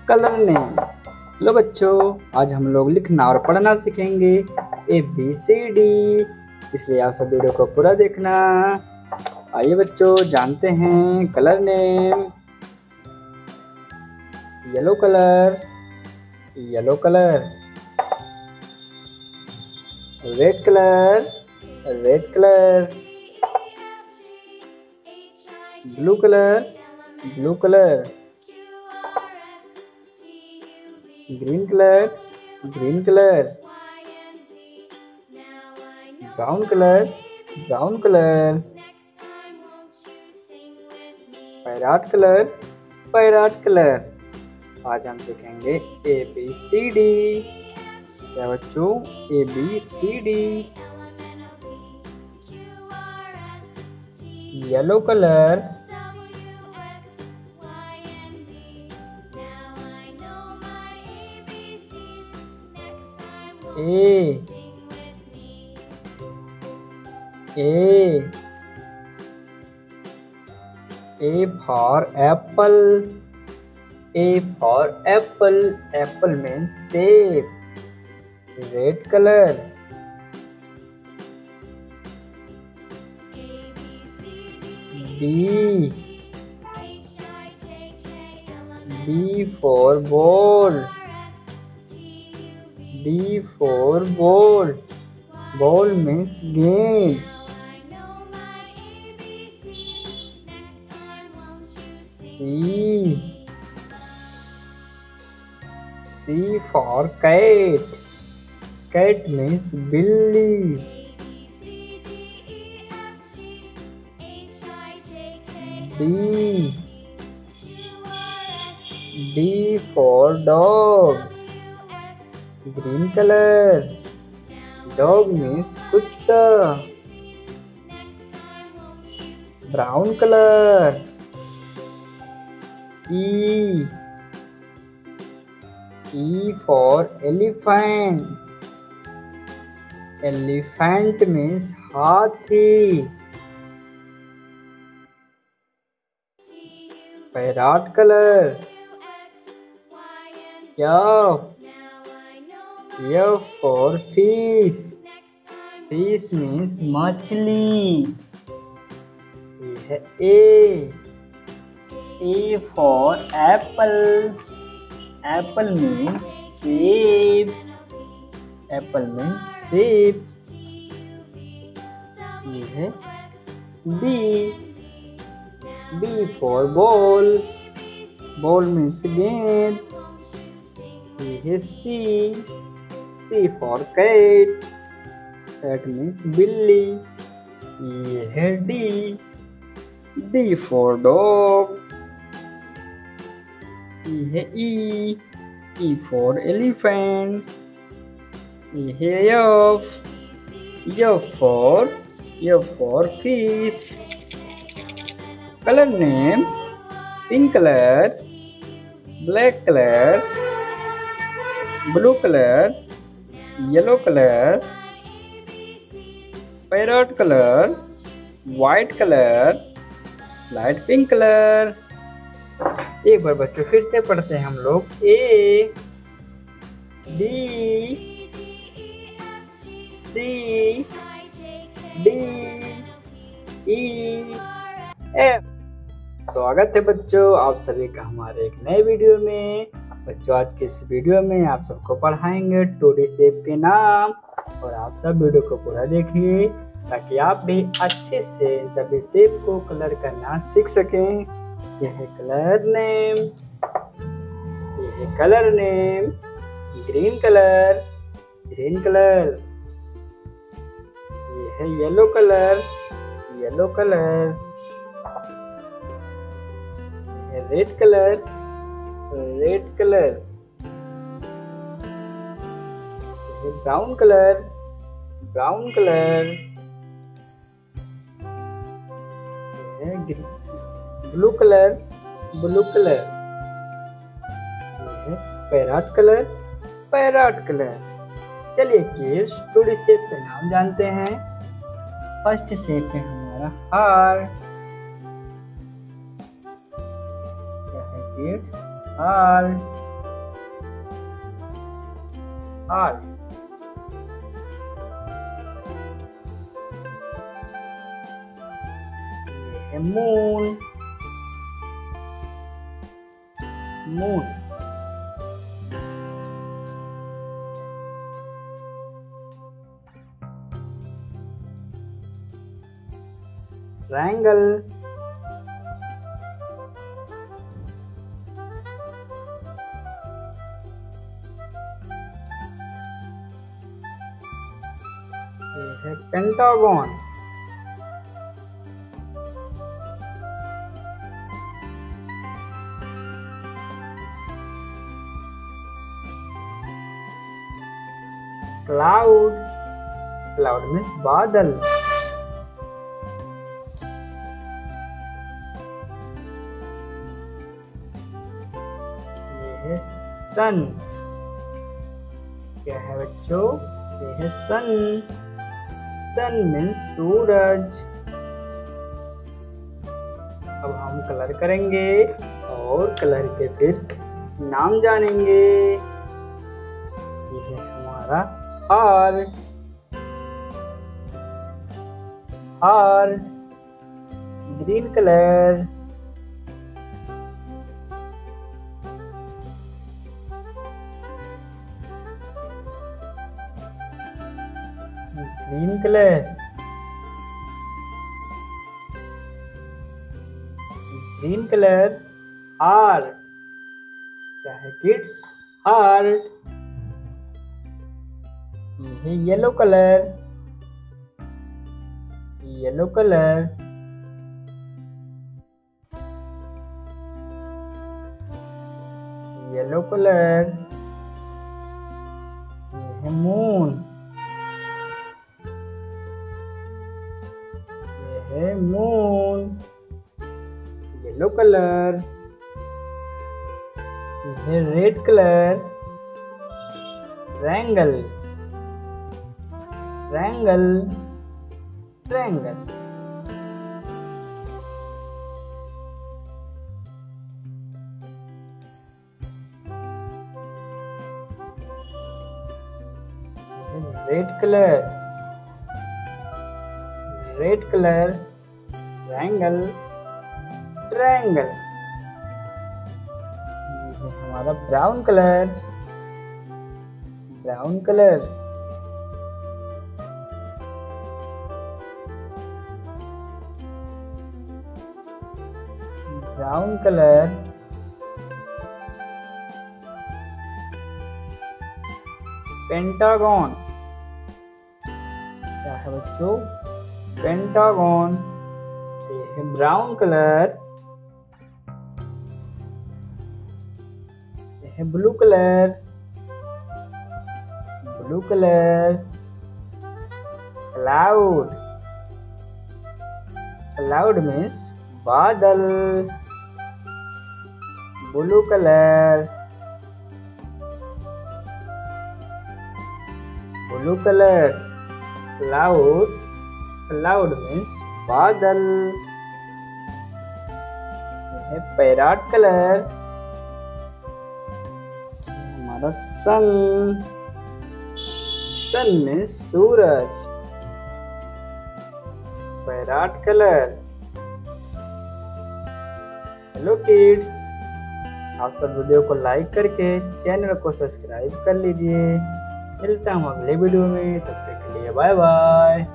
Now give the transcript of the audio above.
Colour name. लो बच्चों, आज हम लोग लिखना और पढ़ना सीखेंगे ABCD, इसलिए आप सब वीडियो को पूरा देखना। आइए बच्चों जानते हैं colour name. Yellow colour, yellow colour. Red colour, red colour. Blue colour, blue colour. Green colour, green colour. Brown colour, brown colour. Parrot colour, parrot colour. आज हम सीखेंगे ABCD। क्या बच्चों? ABCD। Yellow colour, A for apple. A for apple. Apple means shape. Red color. B. B for ball. B for ball. Ball means game. C. C for cat. Cat means Billy. D. D for dog. Green color. Dog means kutta. Brown color. E. E for elephant. Elephant means hathi. Parrot color. F. F for fish. Fish means मछली. A. A for apple. Apple means सेब. Apple means सेब. ये है B. B for ball. Ball means गेंद. ये है C. C for cat. Cat means बिल्ली. ये है D. D for dog. ये है E. E for elephant. ये है F. F for fish. Color name: pink color, black color, blue color, yellow color, parrot color, white color, light pink colour. एक बार बच्चों फिर से पढ़ते हैं हम लोग A B C D E F। स्वागत है बच्चों आप सभी का हमारे एक नए वीडियो में। बच्चों आज के इस वीडियो में आप सबको पढ़ाएंगे 2D शेप के नाम, और आप सब वीडियो को पूरा देखिए ताकि आप भी अच्छे से सभी शेप को कलर करना सीख सकें। यह है कलर नेम। यह है colour name. Green colour, green colour. यह है yellow colour, yellow colour. Red colour, red colour. Brown colour, brown colour. Blue colour, blue colour. Parrot colour, parrot colour. चलिए किड्स 2D शेप के नाम जानते हैं। First shape है हमारा heart. Heart. Heart. ये है मून, मून। ट्रायंगल, ये है पेंटागन, क्लाउड, क्लाउड मीन्स बादल। ये है सन, क्या है बच्चों? ये है सन, सन मीन्स सूरज। अब हम कलर करेंगे और कलर के फिर नाम जानेंगे। ये है हमारा heart, heart green colour. Green colour, green colour. Heart, क्या है किड्स? हार्ट। ये है yellow colour, yellow colour. Yellow colour. ये है मून, ये है मून, येलो कलर। ये है red colour, triangle, triangle, triangle. Red colour, red colour, triangle, triangle. ये है हमारा brown colour, brown colour. Brown colour. Pentagon, क्या है बच्चों? पेंटागन। ये है ब्राउन कलर। ये है blue colour, blue colour. Cloud, cloud means बादल, blue colour, blue colour. Cloud, cloud means बादल। यह है पैरट कलर, हमारा सन, सन मीन्स सूरज। Parrot colour. हेलो किड्स, आप सब वीडियो को लाइक करके चैनल को सब्सक्राइब कर लीजिए। मिलता हूँ अगले वीडियो में, तब तक के लिए बाय बाय।